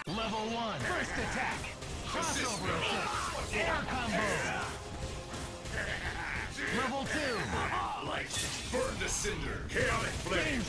Level 1. First attack. Crossover attack. Air combo. Level 2. Light, burn to cinder, chaotic flame.